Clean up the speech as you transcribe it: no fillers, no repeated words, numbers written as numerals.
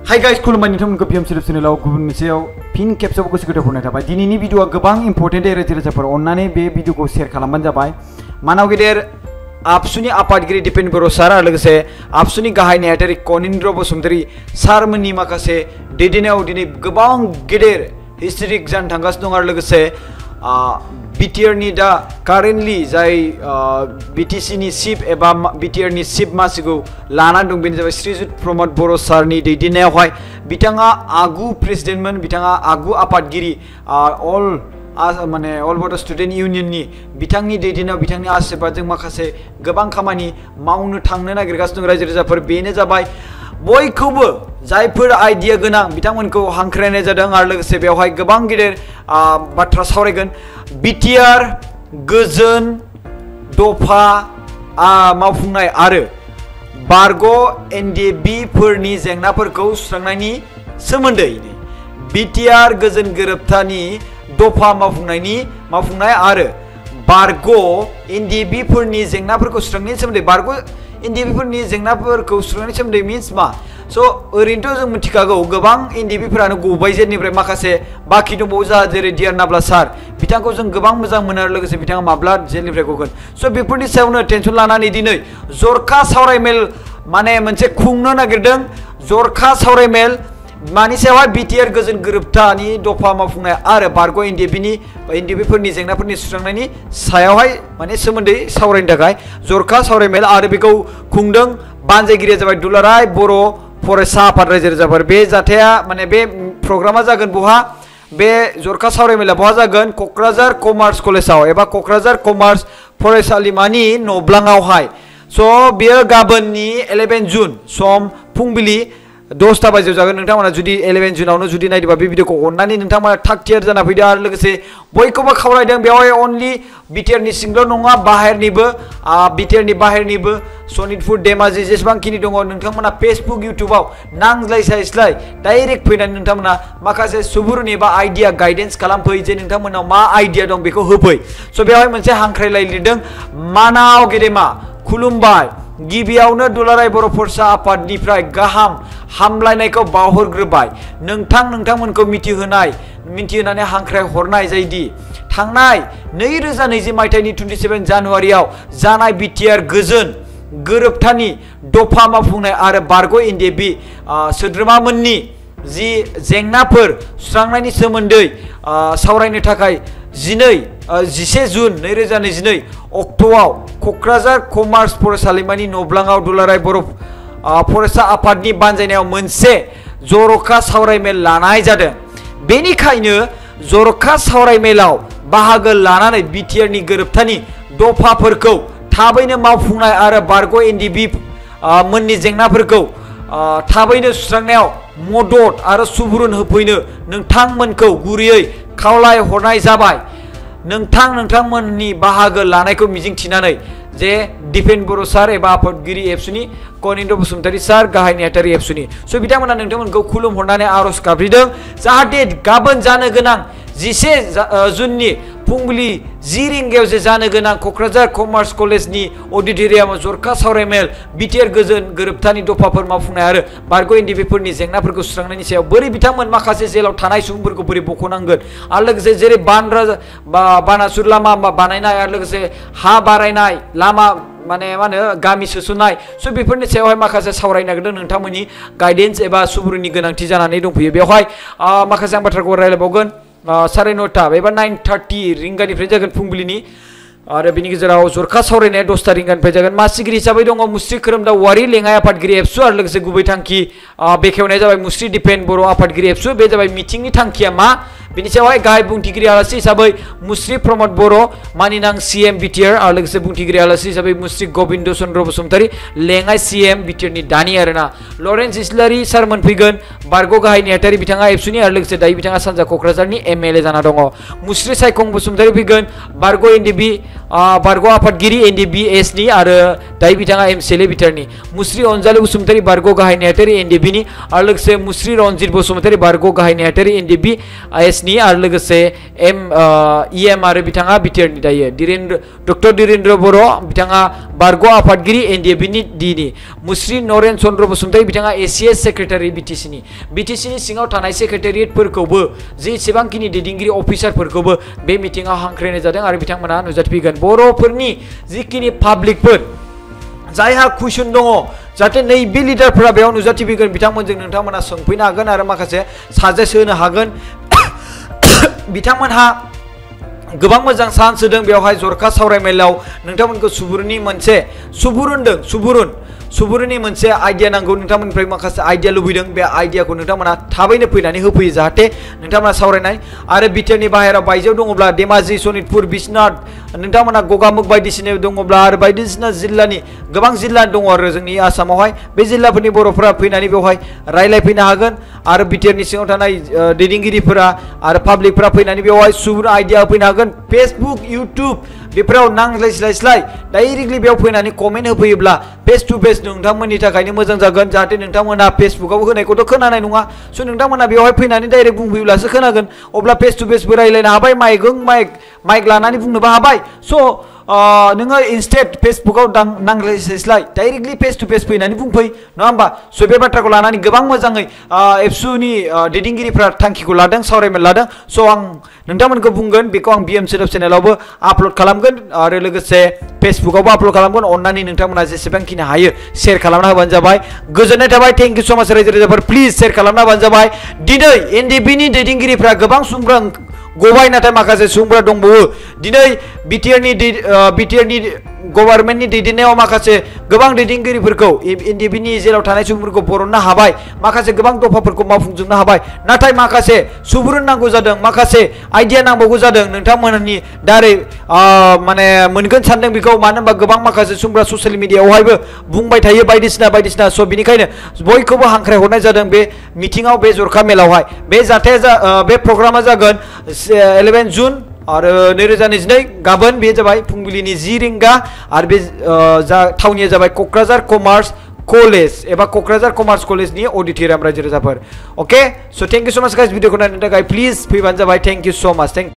Hai guys, खुलुमबाय नोंथांमोनखौ PM celeb चेनेलाव गुबुन मोनसेयाव फिन खेबसेबाव गोसो गोथाव बरायनाय थाबाय। दिनैनि भिडिअआ गोबां इम्पर्टेन्ट रायजो-राजाफोर अन्नानै बे भिडिअखौ शेयार खालामबानो जाबाय। मानाव गेदेर आबसुनि आफादगिरि दिपेन बर' सार आरो लोगोसे आबसुनि गाहाय नेहाथारि कनिन्द्र बसुमतारी सारमोननि माखासे दैदेननायाव दिनै गोबां गेदेर हिस्टरिक जानो थांगासिनो दं आरो लोगोसे बिटिआरनि दा कारेन्टलि जाय बिटिसिनि चिफ एबा बिटिआरनि चिफ मासिखौ लानानै दं बेनो जाबाय श्रीजुत प्रमद बर' सारनि दैदेननायावहाय बिथाङा आगु प्रेसिडेन्टमोन, बिथाङा आगु आफादगिरि अल बड' स्टुडेन्ट इउनियननि बिथांनि दैदेननायाव बिथांनि आशीर्बादजों माखासे गोबां खामानि मावनो थांनो नागिरगासिनो दं रायजो-राजाफोर। बेनो जाबाय बयखौबो जायफोर आइडिया गोनां बिथांमोनखौ हांख्रायनाय जादों आरो लोगोसे बेवहाय गोबां गेदेर बाथ्रा सावरायगोन। बिटिआर गोजोन दफा मावफुंनाय आरो बारग' एनडिएफबि फोरनि जेंनाफोरखौ सुस्रांनायनि सोमोन्दै बिटिआर गोजोन गोरोबथानि दफा मावफुंनाय आरो बारग' एनडिएफबि फोरनि जेंनाफोरखौ सुस्रांनायनि सोमोन्दै बारग' एनडिएफबि फोरनि जेंनाफोरखौ सुस्रांनायनि सोमोन्दै मिन्स मा? स' ओरैनोथ' जों मिथिखागौ गोबां एनडिएफबि फोरानो गबाय जेलनिफ्राय, माखासे बाखि दंबावो जोंहा जेरै डिआर नाब्ला सार बिथांखौ जों गोबां मोजां मोनो आरो लोगोसे बिथाङा माब्ला जेलनिफ्राय गगोन। स' बेफोरनि सायावनो टेनसन लानानै दिनै जरखा सावरायमेल माने मोनसे खुंनो नागिरदों। जरखा सावरायमेल मानि सायावहाय बिटिआर गोजोन गोरोबथानि दफा मावफुंनाय आरो बारग' एनडिएफबि फोरनि जेंनाफोरनि सुस्रांनायनि सायावहाय माने सोमोन्दै सावरायनो थाखाय जरखा सावरायमेल आरो बेखौ खुंदों। बानजायगिरिया जाबाय दुलाराय बर' फरायसा आफाद रायजो-राजाफोर। बे जाथाया माने बे प्रग्रामा जागोन बहा? बे जरखा सावरायमेला बहा जागोन? क'क्राझार कमार्स कलेजाव एबा क'क्राझार कमार्स फरायसालिमानि नब्लाङावहाय। स' बेयो गाबोननि 11 जुन सम फुंबिलि 10टा बाजियाव जागोन। नोंथांमोना जुदि 11 जुनावनो जुदि नायदोंबा बे भिडिअखौ अननानै नोंथांमोना थाग थियार जाना फैदो आरो लोगोसे बयखौबो खावलायदों बेवहाय अनलि बिटिआरनि सिंल' नङा बिटिआरनि बाहेरनिबो सनितपुर धेमाजि जेसेबांखिनि दङ नोंथांमोना फेसबुक इउटुबाव नांज्लायस्लाय डाइरेक्ट फैनानै नोंथांमोना माखासे सुबुरुन एबा आइडिया गाइडेन्स खालामफै जे नोंथांमोनाव मा आइडिया दं बेखौ होफै। स' बेवहाय मोनसे हांख्रायलाय लिरदों। मानाव गेदेमा खुलुमबाय। गिबियावनो दुलाराय बर' फरायसा आफादनिफ्राय गाहाम हामलायनायखौ बावहरग्रोबाय। नोंथांमोनखौ मिथिहोनानै हांख्राय हरनाय जायोदि थांनाय 2020 मायथाइनि 27 जानुवारियाव जानाय बिटिआर गोजोन गोरोबथानि दफा मावफुंनाय आरो बारग' एनडिएफबि सोद्रोमामोननि जि जेंनाफोर सुस्रांनायनि सोमोन्दै सावरायनो थाखाय 11 जुन 2022 अक्ट'आव क'क्राझार कमार्स फरायसालिमानि नब्लाङाव दुलाराय बर' फरायसा आफादनि बानजायनायाव मोनसे जर'खा सावरायमेल लानाय जादों। बेनिखायनो जर'खा सावरायमेलाव बाहागो लानानै बिटिआरनि गोरोबथानि दफाफोरखौ थाबैनो मावफुंनाय आरो बारग' एनडिएफबि मोननि जेंनाफोरखौ थाबैनो सुस्रांनायाव मदद आरो सुबुरुन होफैनो नोंथांमोनखौ गुरैयै खावलाय हरनाय जाबाय। नोंथांमोननि बाहागो लानायखौ मिजिंथिनानै जे दिपेन बर' सार एबा आफादगिरि एबसुनि कनिन्द्र बसुमतारी सार गाहाय नेहाथारि एबसुनि। स' बिथांमोना नोंथांमोनखौ खुलुमहरनानै आर'ज गाबज्रिदों जाहाथे गाबोन जानो गोनां 11 जुननि फुंबिलि 10 रिंगायाव जे जानो गोनां क'क्राझार कमार्स कलेजनि अडिट'रियामाव जरखा सावरायमेल बिटिआर गोजोन गोरोबथानि दफाफोर मावफुंनाय आरो बारग' एनडिएफबि फोरनि जेंनाफोरखौ सुस्रांनायनि सायाव बोरै बिथांमोन माखासे जेलाव थानाय सुबुंफोरखौ बोरै बख'नांगोन आरो लोगोसे जेरै बानासुर लामा बानायनाय आरो लोगोसे हा बारायनाय लामा माने मा होनो गामि सोसननाय। स' बेफोरनि सायावहाय माखासे सावरायनो नागिरदों। नोंथांमोननि गाइडेन्स एबा सुबुरुननि गोनांथि जानानै दंफैयो। बेवहाय माखासे आं बाथ्राखौ रायज्लायबावगोन। 9:30 एबा 9:30 रिंगानिफ्राय जागोन फुंबिलिनि आरो बिनि गेजेराव जरखा सावरायनाया 10टा रिंगानिफ्राय जागोन। मासिगिरि हिसाबै दङ मुस्रि खोरोमदाव औवारि लेङाइ आफादगिरि एबसु आरो लोगोसे गुबै थांखि बेखेवनाया जाबाय मुस्रि दिपेन बर' आफादगिरि एबसु। बे जाबाय मिटिंनि थांखिया मा बिनि सायावहाय गाहाय बुंथिगिरि आलासि हिसाबै मुस्रि प्रमद बर' मानिनां सिएम बिटिआर आरो लोगोसे बुंथिगिरि आलासि हिसाबै मुस्रि गबिन्द चन्द्र बसुमतारी लेङाइ सिएम बिटिआरनि दानि आरोना। लरेन्स इस्लारि सारमोन फैगोन। बारग' गाहाय नेहाथारि बिथाङा एबसुनि आरो लोगोसे दायो बिथाङा सानजा क'क्राझारनि एमएलए जाना दङ। मुस्रि सायखं बसुमतारी फैगोन। बारग' एनडिएफबि बारग' आफादगिरि एनडिएफबि एसनि आरो दायो बिथाङा एमसिएलए बिटिआरनि। मुस्रि अनजालु बसुमतारी बारग' गाहाय नेहाथारि एनडिएफबिनि आरो लोगोसे मुस्रि रनजित बसुमतारी बारग' गाहाय नेहाथारि एनडिएफबि एस कलेजनि आरो लोगोसे EM आरो बिथाङा बिटिआर नि दायो डक्टर धीरेन्द्र बर' बिथाङा बारग' आफादगिरि NDFB नि Dनि मुस्रि नरेन चन्द्र बसुमतारी बिथाङा ACS सेक्रेटारि BTC नि सिङाव थानाय सेक्रेटारियेटफोरखौबो जेसेबांखिनि दैदेनगिरि अफिसारफोरखौबो बे मिटिंआव हांख्रायनाय जादों आरो बिथांमोना नुजाथिफैगोन बर'फोरनि जिखिनि पाब्लिकफोर जायहा कुइसन दङ जाहाथे नैबे लिडारफोरा बेयाव नुजाथिफैगोन बिथांमोनजों नोंथांमोना सोंफैनो हागोन आरो माखासे साजेस्ट होनो हागोन बिथांमोनहा गोबां मोजां चान्स होदों बेवहाय जरखा सावरायमेलाव नोंथांमोनखौ सुबुरुननि मोनसे आइडिया नांगौ नोंथांमोननिफ्राय माखासे आइडिया लुबैदों बे आइडियाखौ नोंथांमोना थाबैनो फैनानै होफैयो जाहाथे नोंथांमोना सावरायनाय आरो बिटिआरनि बाहेरायाव बायजोआव दङब्ला धेमाजि सनितपुर बिश्वनाथ नोंथांमोना गगामुख बायदिसिना दङब्ला आरो बायदिसिना जिल्लानि गोबां जिल्ला दङ आरो जोंनि आसामावहाय बे जिल्लाफोरनि बर'फोरा फैनानै बेवहाय रायलायफैनो हागोन आरो बिटिआरनि सिङाव थानाय दैदेनगिरिफोरा आरो पाब्लिकफोरा फैनानै बेवहाय सुबुरुन आइडिया होफैनो हागोन फेसबुक इउटुब बेफोराव नांज्लायस्लाय डाइरेक्टलि बेयाव फैनानै कमेन्ट होफैयोब्ला फेस टु फेस नोंथांमोननि थाखायनो मोजां जागोन जाहाथे नोंथांमोना फेसबुकाव होनायखौथ' खोनानाय नङा स' नोंथांमोना बेवहाय फैनानै डाइरेक्ट बुंफैयोब्लासो खोनागोन अब्ला फेस टु फेसबो रायलायनो हाबाय माइक लानानै बुंनोबो हाबाय स' नोङो इनस्टेड फेसबुकाव नांज्लायस्लाय डाइरेक्टलि फेस टु फेस फैनानै बुंफै नङा होमबा स' बे बाथ्राखौ लानानै गोबां मोजाङै एबसुनि दैदेनगिरिफ्रा थांखिखौ लादों सावरायमेल लादों स' आं नोंथांमोनखौ बुंगोन बेखौ आं BM सोदोब चेनेलावबो आपल'ड खालामगोन आरो लोगोसे फेसबुकावबो आपल'ड खालामगोन अन्नानै नोंथांमोना जेसेबांखिनि हायो शेयार खालामना होबानो जाबाय गोजोननाय थाबाय थेंक इउ स' माच रायजो राजाफोर प्लिज शेयार खालामना होबानो जाबाय दिनै NDFBनि दैदेनगिरिफ्रा गोबां सुबुंफ्रा गबाय नाथाय माखासे सुबुंफ्रा दंबावो दिनै बिटिआरनि गभर्नमेन्टनि दैदेननायाव माखासे गोबां दैदेनगिरिफोरखौ NDFBनि जेराव थानाय सुबुंफोरखौ बरननो हाबाय माखासे गोबां दफाफोरखौ मावफुंजोबनो हाबाय नाथाय माखासे सुबुरुन नांगौ जादों माखासे आइडिया नांबावगौ जादों नोंथांमोननि दारै माने मोनगोन सानदों बेखौ मानो होनबा गोबां माखासे सुबुंफ्रा ससियेल मिडियायावहायबो बुंबाय थायो बायदिसिना स' बिनिखायनो बयखौबो हांख्रायहरनाय जादों बे मिटिंआव बे जरखा मेलावहाय बे जाथाया बे प्रग्रामा जागोन 11 जुन आरो 2022 गाबोन बे जाबाय फुंबिलिनि 10 रिंगा आरो बे थावनिया जाबाय क'क्राझार कमार्स कलेज एबा क'क्राझार कमार्स कलेजनि अडिटोरियाम रायजो राजाफोर अके स' थेंक इउ स' माच गाइस भिडिअखौ नायनो थाखाय प्लिज फैबानो जाबाय थेंक इउ स' माच